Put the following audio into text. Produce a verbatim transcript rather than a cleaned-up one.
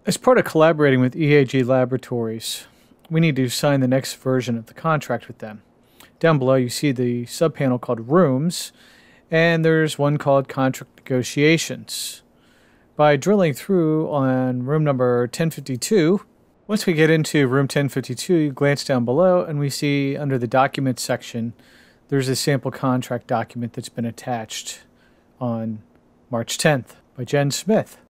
As part of collaborating with E A G Laboratories, we need to sign the next version of the contract with them. Down below you see the subpanel called Rooms, and there's one called Contract Negotiations. By drilling through on room number ten fifty-two, once we get into room ten fifty-two, you glance down below and we see under the Documents section, there's a sample contract document that's been attached on March tenth by Jen Smith.